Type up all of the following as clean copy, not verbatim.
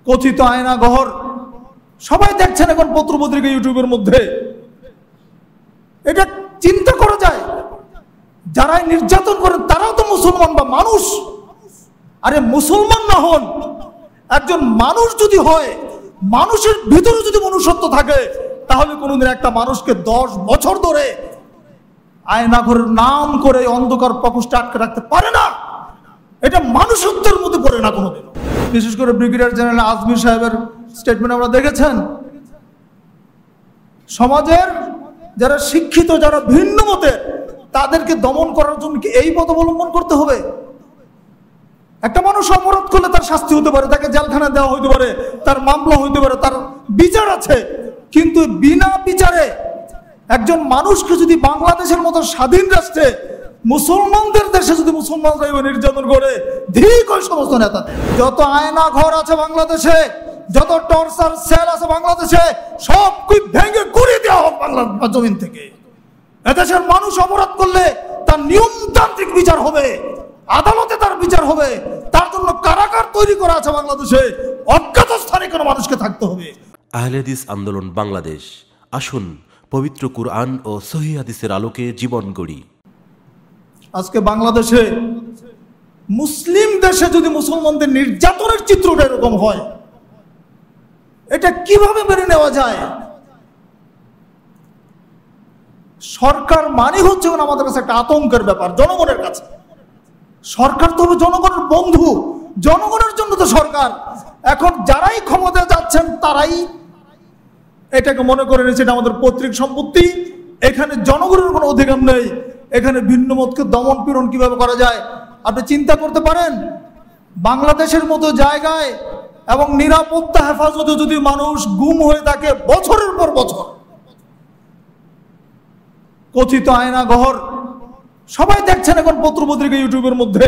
কথিত আয়না ঘর সবাই দেখছেন এখন পত্রপত্রিকা ইউটিউবের মধ্যে। এটা চিন্তা করা যায়, যারাই নির্যাতন করেন তারাও তো মুসলমান বা মানুষ। আরে মুসলমান না হন, একজন মানুষ যদি হয়, মানুষের ভিতরে যদি মনুষ্যত্ব থাকে, তাহলে কোনোদিন একটা মানুষকে 10 বছর ধরে আয়নাঘরের নাম করে অন্ধকার প্রকোষ্ঠে আটকে রাখতে পারে না। এটা মানুষত্বের মধ্যে পড়ে না কোনোদিন। বিশেষ করে ব্রিগেডিয়ার জেনারেল আজমির সাহেবের স্টেটমেন্ট আমরা দেখেছেন, সমাজের যারা শিক্ষিত, যারা ভিন্ন মতের, তাদেরকে দমন করার জন্য কি এই পথ অবলম্বন করতে হবে? একটা মানুষ অপরাধ করলে তার শাস্তি হতে পারে, তাকে জেলখানা দেওয়া হইতে পারে, তার মামলা হইতে পারে, তার বিচার আছে। কিন্তু বিনা বিচারে একজন মানুষকে যদি বাংলাদেশের মতো স্বাধীন রাষ্ট্রে, মুসলমানদের দেশে যদি মুসলমানরা নির্যাতন করে, ঠিক ওই সমস্ত নেতাদের। যত আয়না ঘর আছে বাংলাদেশে, যত টর্চার সেল আছে বাংলাদেশে, সব ভেঙে গুড়িয়ে দেওয়া হোক বাংলার জমিন থেকে। এদেশের মানুষ অপরাধ করলে তার নিয়মতান্ত্রিক বিচার হবে, আদালতে তার বিচার হবে। তার জন্য কারাগার তৈরি করা আছে বাংলাদেশে, অজ্ঞাত স্থানে কোনো মানুষকে থাকতে হবে। আহলে হাদিস আন্দোলন বাংলাদেশ, আসুন পবিত্র কুরআন ও সহিহ হাদিসের আলোকে জীবন গড়ি। আজকে বাংলাদেশে, মুসলিম দেশে যদি মুসলমানদের নির্যাতনের চিত্রটা এরকম হয়, এটা কিভাবে মেনে নেওয়া যায়? সরকার মানে হচ্ছে আমাদের কাছে একটা আতঙ্কের ব্যাপার, জনগণের কাছে। সরকার তো হবে জনগণের বন্ধু, জনগণের জন্য তো সরকার। এখন যারাই ক্ষমতায় যাচ্ছেন তারাই এটাকে মনে করে নিয়েছে এটা আমাদের পৈতৃক সম্পত্তি, এখানে জনগণের কোনো অধিকার নেই, এখানে ভিন্ন মতকে দমন পীড়ন কিভাবে করা যায়। আপনি চিন্তা করতে পারেন, বাংলাদেশের মতো জায়গায় এবং নিরাপত্তা হেফাজতে যদি মানুষ গুম হয়ে থাকে বছরের পর বছর, কথিত আয়না ঘর সবাই দেখছেন এখন পত্রপত্রিকা ইউটিউবের মধ্যে।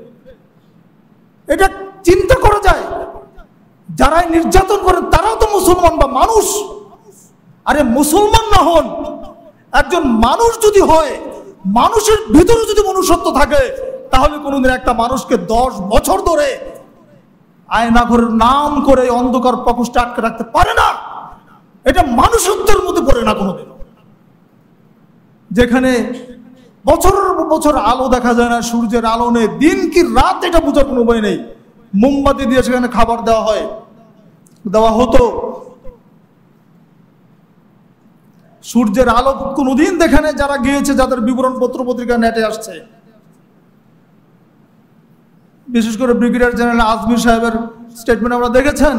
এটা চিন্তা করা যায়, যারাই নির্যাতন করেন তারাও তো মুসলমান বা মানুষ। আরে মুসলমান না হন, একজন মানুষ যদি হয়, মানুষের ভিতরে যদি মনুষ্যত্ব থাকে, তাহলে কোনোদিন একটা মানুষকে 10 বছর ধরে আয়নাঘরের নাম করে অন্ধকার প্রকোষ্ঠে আটকে রাখতে পারে না। এটা মানুষত্বের মধ্যে পড়ে না কোনোদিন। যেখানে বছরের বছর আলো দেখা যায় না, সূর্যের আলো নেই, দিন কি রাত এটা বোঝার কোনো উপায় নেই। মোমবাতি দিয়ে সেখানে খাবার দেওয়া হতো। সূর্যের আলো কোনোদিন দেখানে যারা গিয়েছে, যাদের বিবরণ পত্রপত্রিকা নেটে আসছে। বিশেষ করে ব্রিগেডিয়ার জেনারেল আজমির সাহেবের স্টেটমেন্ট আমরা দেখেছেন,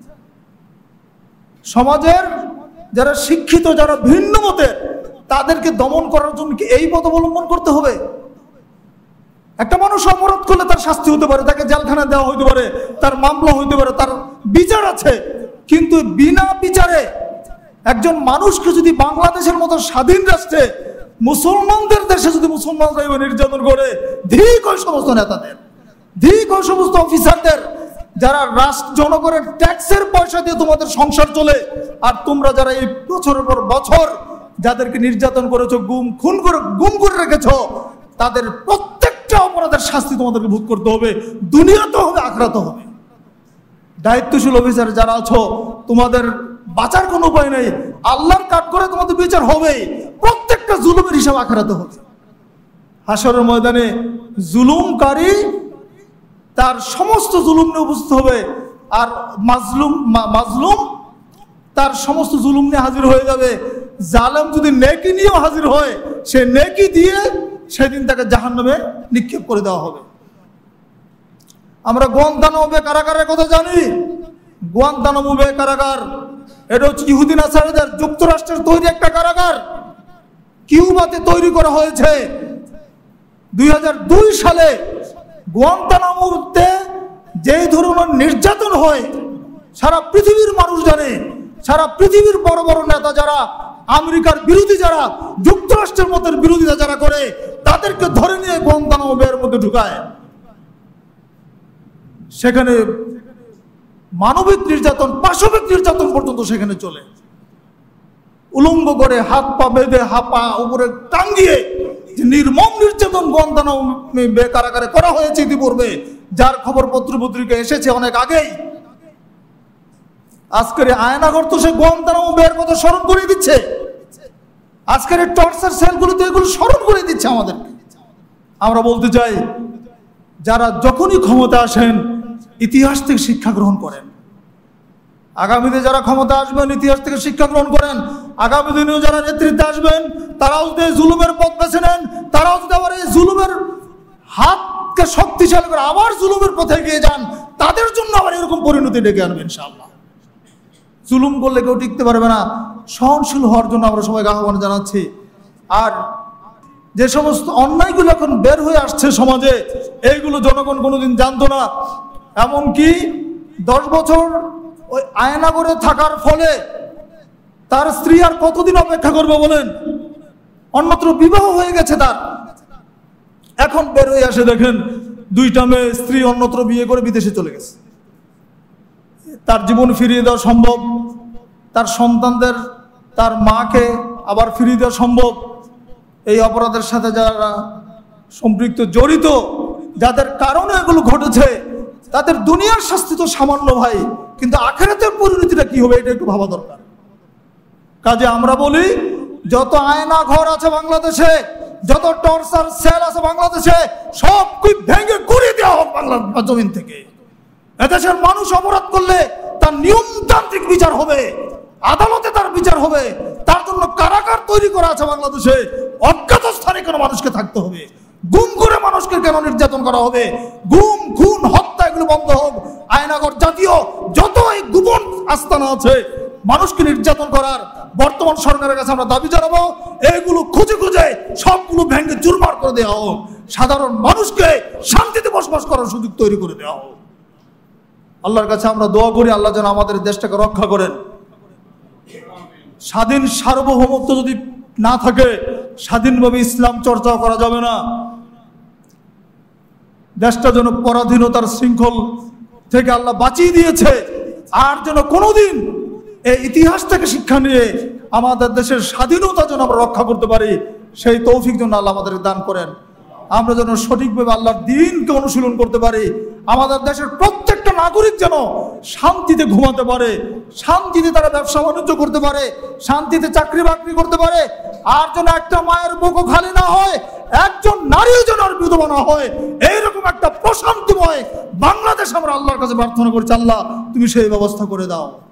সমাজের যারা শিক্ষিত, যারা ভিন্ন মতের, তাদেরকে দমন করার জন্য কি এই পথ অবলম্বন করতে হবে? একটা মানুষ অপরাধ করলে তার শাস্তি হতে পারে, তাকে জেলখানা দেওয়া হইতে পারে, তার মামলা হইতে পারে, তার বিচার আছে। কিন্তু বিনা বিচারে একজন মানুষকে যদি বাংলাদেশের মতো স্বাধীন রাষ্ট্রে, মুসলমানদের দেশে যদি মুসলমানরা নির্যাতন করে, ঠিক ওই সমস্ত নেতাদের, ঠিক ওই সমস্ত অফিসারদের, যারা রাষ্ট্র জনগণের ট্যাক্সের পয়সা দিয়ে তোমাদের সংসার চলে, আর তোমরা যারা এই বছরের পর বছর যাদেরকে নির্যাতন করেছো, গুম করে রেখেছো, তাদের প্রত্যেকটা অপরাধের শাস্তি তোমাদেরকে ভোগ করতে হবে, দুনিয়াতে হবে, আখিরাতে হবে। দায়িত্বশীল অফিসার যারা আছো, তোমাদের বাঁচার কোনো উপায় নেই, আল্লাহর কাজ করে তোমাদের বিচার হবেই। প্রত্যেকটা জুলুমের হিসাব আখিরাতে হবে। হাশরের ময়দানে জুলুমকারী তার সমস্ত জুলুম নিয়ে উপস্থিত হবে, আর মাজলুম তার সমস্ত জুলুম নিয়ে হাজির হয়ে যাবে। জালেম যদি নেকি নিয়েও হাজির হয়, সে নেকি দিয়ে সেদিন তাকে জাহান্নামে নিক্ষেপ করে দেওয়া হবে। আমরা গুয়ান্তানামো বে কারাগারের কথা জানি। গুয়ান্তানামো বে কারাগার, এটা হচ্ছে ইহুদি নাসারাদের যুক্তরাষ্ট্রের তৈরি একটা কারাগার। কিউবাতে তৈরি করা হয়েছে 2002 সালে। গুয়ান্তানামোতে যেই ধরনের নির্যাতন হয় সারা পৃথিবীর মানুষ জানে। সারা পৃথিবীর বড় বড় নেতা যারা, আমেরিকার বিরোধী যারা, যুক্তরাষ্ট্রের মতের বিরোধিতা যারা করে, তাদেরকে ধরে নিয়ে গুয়ান্তানামো বের মধ্যে ঢুকায়। সেখানে মানবিক নির্যাতন, পাশবিক নির্যাতন পর্যন্ত সেখানে চলে। উলঙ্গ করে হাত পা বেঁধে, হাপা উপরে টাঙ্গিয়ে নির্মম নির্যাতন গুয়ান্তানামো বে কারাগারে করা হয়েছে ইতিপূর্বে, যার খবর পত্রপত্রিকা এসেছে অনেক আগেই। আজকের আয়নাঘর তো সে গুয়ান্তানামো বের কথা স্মরণ করে দিচ্ছে, আজকের টর্চার সেলগুলো তো এগুলো স্মরণ করে দিচ্ছে আমাদেরকে। আমরা বলতে চাই, যারা যখনই ক্ষমতা আসেন ইতিহাস থেকে শিক্ষা গ্রহণ করেন। আগামীতে যারা ক্ষমতা আসবেন ইতিহাস থেকে শিক্ষা গ্রহণ করেন। আগামী দিনেও যারা নেতৃত্বে আসবেন তারাও যদি জুলুমের পথ বেছে নেন, তারাও যদি আবার এই জুলুমের হাতকে শক্তিশালী করে আবার জুলুমের পথে এগিয়ে যান, তাদের জন্য আবার এরকম পরিণতি ডেকে আনবে ইনশাআল্লাহ। জুলুম করলে কেউ টিকতে পারবে না। সহনশীল হওয়ার জন্য আমরা সবাই আহ্বান জানাচ্ছি। আর যে সমস্ত অন্যায়গুলো এখন বের হয়ে আসছে সমাজে, এইগুলো জনগণ কোনোদিন জানতো না। এমনকি 10 বছর ওই আয়নাগরে থাকার ফলে তার স্ত্রী আর কতদিন অপেক্ষা করবে বলেন? অন্যত্র বিবাহ হয়ে গেছে তার, এখন বের হয়ে আসে দেখেন 2টা মেয়ে, স্ত্রী অন্যত্র বিয়ে করে বিদেশে চলে গেছে। তার জীবন ফিরিয়ে দেওয়া সম্ভব, তার সন্তানদের, তার মাকে আবার ফিরিয়ে দেওয়া সম্ভব। এই অপরাধের সাথে যারা সম্পৃক্ত, জড়িত, যাদের কারণে এগুলো ঘটেছে, তাদের দুনিয়ার শাস্তি তো সামান্য ভাই, কিন্তু আখিরাতের পরিণতিটা কি হবে এটা একটু ভাবা দরকার। কাজে আমরা বলি, যত আয়না ঘর আছে বাংলাদেশে, যত টর্চার সেল আছে বাংলাদেশে, সব কি ভেঙে গুড়িয়ে দেওয়া হোক বাংলার জমিন থেকে। এদেশের মানুষ অপরাধ করলে তার নিয়মতান্ত্রিক বিচার হবে, আদালতে তার বিচার হবে। তার জন্য কারাগার তৈরি করা আছে বাংলাদেশে। অজ্ঞাত স্থানে কোনো মানুষকে থাকতে হবে, গুম করে মানুষকে কেন নির্যাতন করা হবে? গুম, খুন, হত্যা এগুলো বন্ধ হোক। আয়নাগর জাতীয় যত এই গোপন আস্তানা আছে মানুষকে নির্যাতন করার, বর্তমান সরকারের কাছে আমরা দাবি জানাবো, এইগুলো খুঁজে খুঁজে সবগুলো ভেঙে চুরমার করে দেওয়া হোক। সাধারণ মানুষকে শান্তিতে বসবাস করার সুযোগ তৈরি করে দেওয়া হোক। আল্লাহর কাছে আমরা দোয়া করি, আল্লাহ যেন আমাদের দেশটাকে রক্ষা করেন। স্বাধীন সার্বভৌমত্ব যদি না থাকে, স্বাধীনভাবে ইসলাম চর্চাও করা যাবে না। দেশটা যেন পরাধীনতার শৃঙ্খল থেকে আল্লাহ বাঁচিয়ে দিয়েছে, আর যেন কোনোদিন এই ইতিহাস থেকে শিক্ষা নিয়ে আমাদের দেশের স্বাধীনতা যেন আমরা রক্ষা করতে পারি, সেই তৌফিক যেন আল্লাহ আমাদের দান করেন। আমরা যেন সঠিকভাবে আল্লাহর দ্বীনকে অনুশীলন করতে পারি। আমাদের দেশের প্রত্যেকটা নাগরিক যেন শান্তিতে ঘুমাতে পারে, শান্তিতে তারা ব্যবসা বাণিজ্য করতে পারে, শান্তিতে চাকরি বাকরি করতে পারে। আর যেন একটা মায়ের বুকও খালি না হয়, একজন নারীও যেন আর বিধবা না হয়। এইরকম একটা প্রশান্তিময় বাংলাদেশ আমরা আল্লাহর কাছে প্রার্থনা করছি, আল্লাহ তুমি সেই ব্যবস্থা করে দাও।